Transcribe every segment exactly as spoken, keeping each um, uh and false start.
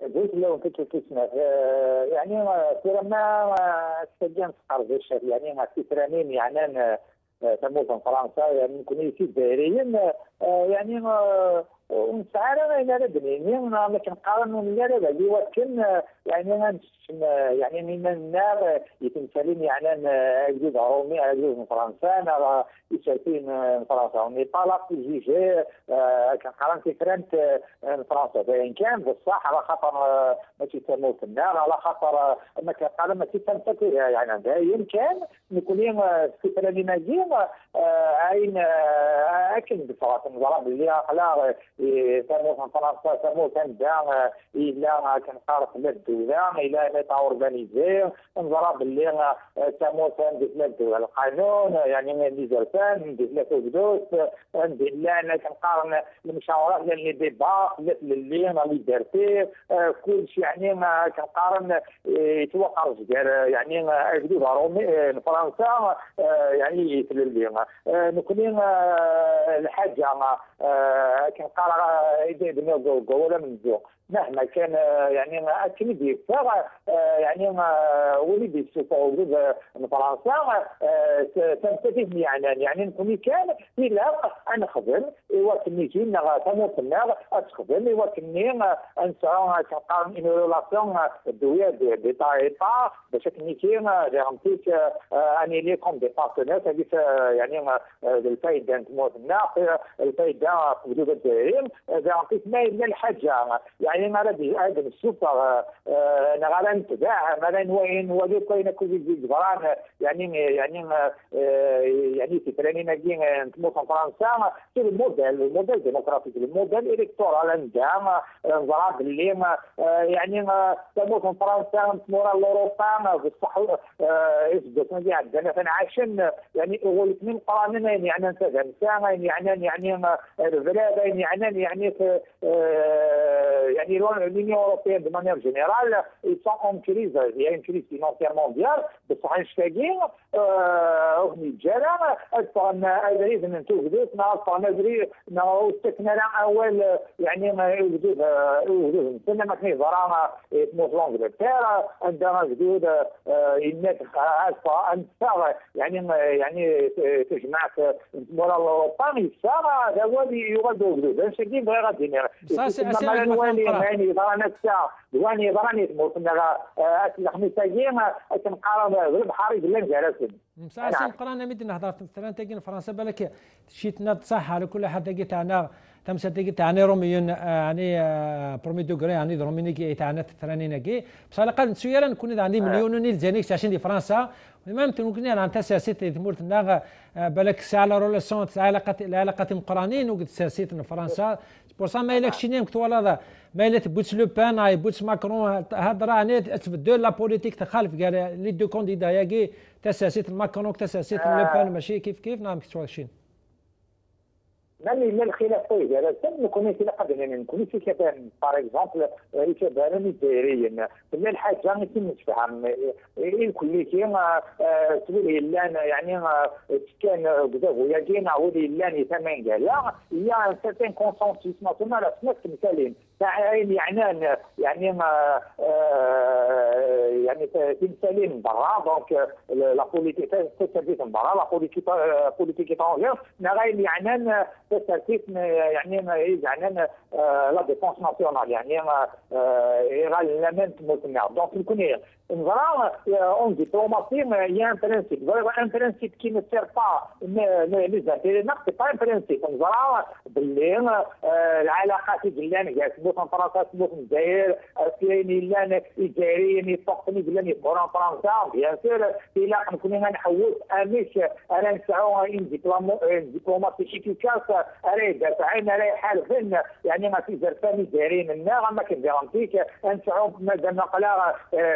قلت له كنت تسمع يعني ترى ما استجان تقرب الشيء يعني ما تترانين يعني تموت فرنسا يعني كنا يصير دايرين يعني ونسعى انا لبناني ما كنقارنوا لا لا اللي ولكن يعني يعني من النار يتمثلين يعني جزء رومي على جزء من فرنسا انا يشاركين من فرنسا ونيبال في جيجي كنقارن كيفرنت من فرنسا فان كان بصح على خاطر ما تيسموا في النار على خاطر ما كنقارن ما تيسمى فيها يعني يمكن نكون في تلاميذ عين اكن بصراحه نظرا اللي على تموت من فرنسا تموت عندها الا كنقارن في الدوله الى نتا اورغانيزي نظرا باللي تموت عند الدوله القانون يعني لي زرفان ندير لها كودوس ندير لها انا كنقارن المشاورات ديال لي ديبا اللي انا ليبرتي كل شيء يعني ما كنقارن يتوقع ديال يعني اجدود رومي فرنسا يعني يتلل نكون الحاجه كنقارن اذا بنو قوله من الذوق مهما كان يعني اكيد يكثر يعني ولد السوق من فرنسا تنفتح يعني يعني نكون كان الا انا خدم وكني جينا تموت النار تخدم وكني نسعى كنقارن ان ريلاسيون الدويه دي طايطا باش كني كاين غامتيك اني ليكم دي بارتنير تاعي يعني الفايده تموت النار الفايده في حدود الدائرين غامتيك ما الا الحاجه يعني ما راه هذا السوبر انا غالا نتباع ما نوين ولي كاين كل جبران يعني يعني يعني في تراني نجي نتموت في فرنسا في الموديل الموديل ديمقراطيك الموديل الكتورال عندها نظرا باللي يعني تموت في فرنسا مورا الاوروبا بصح يثبت دي عندنا عايشين يعني هو الاثنين قرانين يعني انت يعني يعني يعني البلاد يعني يعني يعني l'Union européenne de manière générale, ils sont en crise. Il y a une crise financière mondiale. بصح نشتاقين أغني الجيران أصلا أدري أن توجدوا أصلا أدري أنه استثناء أول يعني ما يوجد يوجد سنة ما كان يزرعنا اسمه إنجلترا عندنا جدود الناس أصلا أنصار يعني يعني تجمع مورا أوروبا يصار هذا هو اللي يوجد جدود نشتاقين بغير غادي يعني ضرنا الساعة دواني ضراني تموت نغا أسلح مساجين كنقارن بالبحر بلا نجالسن مساسين قرانا مدنا هضرت مثلا تاقين فرنسا بالك شيتنا صح على كل حد تاقي تاعنا تمسا تاقي تاعنا روميون يعني برومي دوغري يعني رومينيكي تاعنا ثرانيناكي بصح على الاقل نسويرا نكون عندي مليون نيل زانيك عشان دي فرنسا ما ممكن عن تساسيت تمورت نغا بالك على رولاسيون علاقه العلاقه مقرانين وقد ساسيت فرنسا بورسا ما يلك شينيم كتوالا ما يلك بوتس لو بان اي بوتس ماكرون هضره يعني تبدل لا بوليتيك تخالف قال لي دو كونديدا ياكي تساسيت ماكرون تساسيت لو بان ماشي كيف كيف نعم كتواشين مالي لا الخلاف طيب هذا نكون في قدنا نكون في كتان باغ اكزومبل يتبان الدائريين لا الحاجه ما نتفهم الكل كاين تقول الا يعني كان غدا يجينا ولي لا ثمن قال لا هي سيرتين كونسونسيس ناسيونال نفس المثالين تاع يعني يعني ما يعني تمثالين من برا دونك لا بوليتيك تسيرفيس من برا لا بوليتيك بوليتيك ايترونجير نغايل يعني تسيرفيس يعني يعني لا ديفونس ناسيونال يعني غال لا ميم موتنا دونك نكون نظرا اون ديبلوماسي il y a un principe un principe qui ne sert pas les intérêts نقص pas un principe نظرا باللي العلاقات ديالنا قاسمو في فرنسا سمو في الجزائر كاين الا الجزائريين يفقني بلاني بوران فرنسا بيان سور الا نكون نحوس اميش انا نسعو ان ديبلوماسي افيكاس راهي دافعين راهي حالفين يعني ما في زرفاني دايرين النار ما كنجارانتيك نسعو مازال نقلا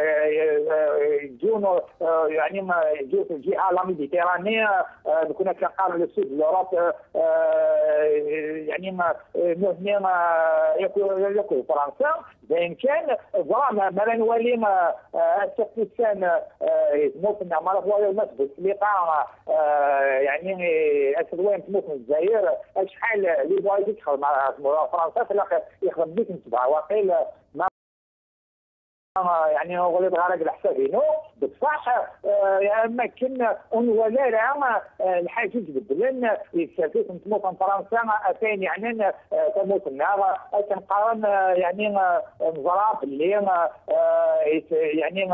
يجونوا يعني ما يجوا في الجهه لا ميديتيرانيه نكون كنقارن السود لوروب يعني ما هنا ياكل ياكل فرنسا بامكان فوالا ما نولي ما السكان يتموت لنا ما هو الناس بالسليقه يعني اسد وين تموت من الجزائر شحال اللي بغا يدخل مع فرنسا يخدم بك نتبع واقيلا يعني غلط غير الحسابينو بصح اما كنا ولا لا الحاجه تبدلن يتسافيت نتموت فرنسا ثاني يعني تموت النار كنقارن يعني نزرع باللي يعني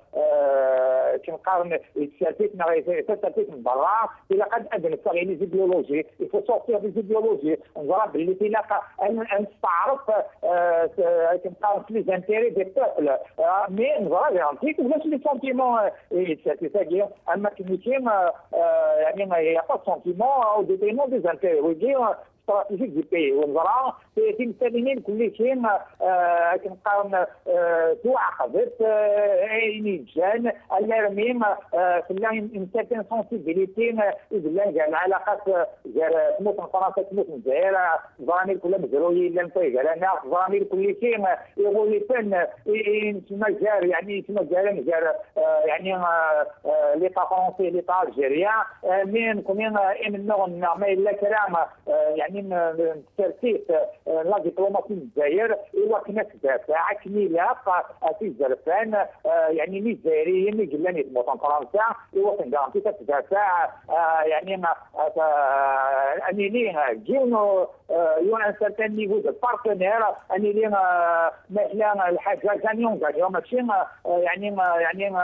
كنقارن يتسافيت يتسافيت من برا الى قد ادن يعني زيديولوجي يفو سورتير دي زيديولوجي نزرع باللي تلاقى ان نستعرف كنقارن في لي زانتيري دي بوبل مي نزرع يعني ولاش لي سونتيمون يتسافيت اما كيما يعني ما هي با سونتيمون او ديتيمون دي زانتيري ويجي استراتيجيك دي بي ونزرع في تمثالين كل شيء كنقارن توعقبت عيني جان الارميم في ان سيرتين سونسيبيليتي يدلا كاع العلاقات كاع تموت من فرنسا تموت من الجزائر زراميل كلها مزروي لا نطيق على انا زراميل كل شيء يقول فن تسمى جار يعني تسمى جار جار يعني ليطا فرونسي ليطا الجيريان من كومين ان نوع ما الا كلام يعني من ترتيب لا دبلوماسي الجزائر وكنا تدافع كميلة في الزرفان يعني مي الجزائريين اللي قلنا يتموتون فرنسا وكن كانتي تدافع يعني اني لي جيونو يو ان سيرتان نيفو دو بارتنير اني لي مثلا الحاجه كانيون كاع ماشي يعني يعني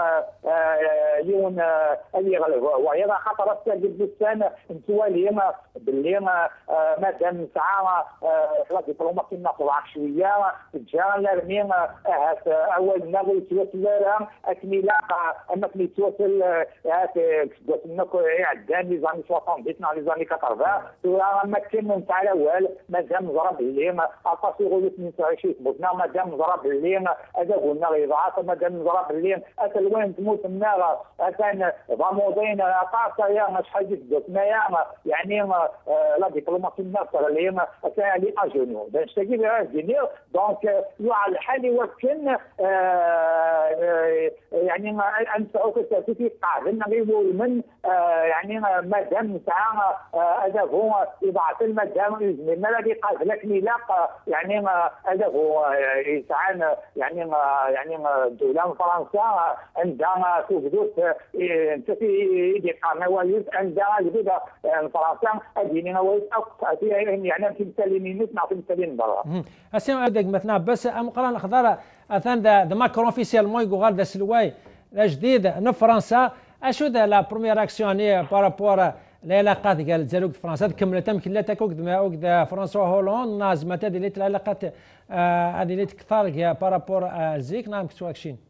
يون اللي وهي خاطر السيد بوستان نتوالي باللي مادام ساعه لا دبلوماسي نطلع شويه تجاه لرمين هات اول نغي توصل اكمل انك توصل هات انك عدان لي زاني سبعين بيتنا لي زاني أربعين ترى ما كان تاع الاول مادام ضرب الليم اطاسي غولت اثنين وعشرين بوتنا مادام ضرب الليم هذا قلنا يضعف مادام ضرب الليم اتا وين تموت النار كان ضمودين طاسه يا شحال جبتنا يا يعني لا دبلوماسي نصر الليم لي اجونو باش تجيب الدنيا دونك على الحال يمكن يعني انفعوك في قاعدنا غير من يعني مادام ساعه هذا هو يبعث المادام ما الذي قال لك ميلاق يعني هذا هو يسعى يعني يعني الدوله فرنسا عندها توجد انت في يدي قنوات عندها البدا فرنسا ادينا ويسقط يعني في تمثالين نسمع في تمثالين برا اسمع هذاك مثلا بس ام قران الخضر اثان دا ماكرون اوفيسيالمون يقول غير دا سلواي جديد ن فرنسا اشو دا لا بروميير اكسيون هي بارابور العلاقات ديال الجزائر فرنسا كملت يمكن لا تكوك دا فرنسا هولوند نازمت هذه اللي العلاقات هذه اللي تكثر بارابور زيك نعم كتو اكشين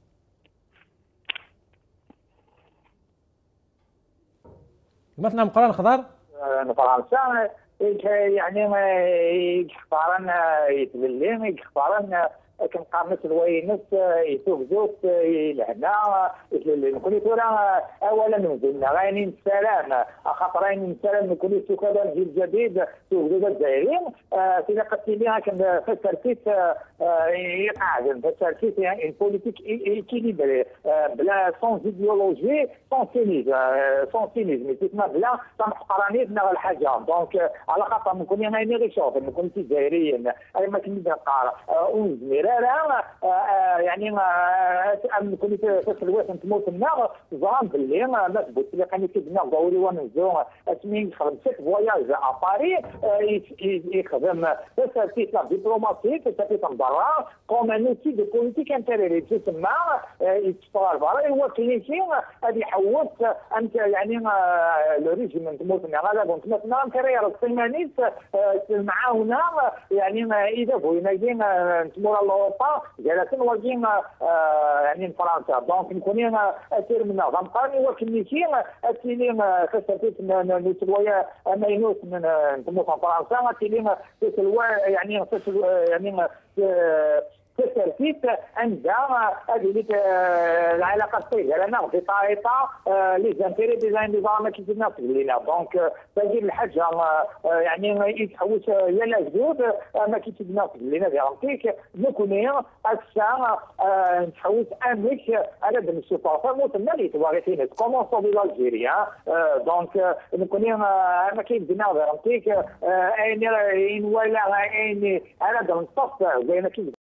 مثلا قران الخضر فرنسا يعني يختارن يتبلم يختارن كنقارنت الوينس يسوق زوت لهنا نكون ترى اولا نزلنا غاينين السلام خاطرين السلام نكون سوق هذا الجيل الجديد سوق زوت الجزائريين في قلت لي كان فسرتيت يقعد فسرتيت يعني البوليتيك ايكيليبري بلا سونس ايديولوجي سون سينيزم سون سينيزم تسمى بلا تنحقرانيت نغ الحاجه دونك على خاطر نكون انا غير شوف نكون جزائريين اي ما كنت نقرا ونزمير لا يعني ما كنت في الوقت تموت النار ظهر باللي ما تبوت لي كان كيدنا ضوري ونزو اسمي خدمت فواياج اباري يخدم في لا دبلوماسي في برا كوم ان اوتي دو بوليتيك انتيريوري تسمى يتفار برا هو كليشي هذه حوت انت يعني لو ريجيم تموت النار هذا كنت مثلا كرير السيمانيس معاونا يعني اذا بغينا يجينا تمور اوروبا جالسين واجينا يعني فرنسا دونك نكونين اثير من غنقاني وكنيشي اتيلين خسرتيت نتلويا ماينوس من تموت فرنسا اتيلين تتلوى يعني يعني تسرتيت عندها هذه العلاقه الطويله لان في طائفه لي زانتيري دي زاني كي الناس لينا دونك تجي الحاجه يعني يتحوس يا لا جدود ما كي الناس لينا ديالك نكونين اكثر نتحوس امك على بن السفاره مثلا اللي تواغيتين كومونسو بالجيريا دونك نكونين ما كي الناس ديالك اين ولا اين على بن الصف زي ما كي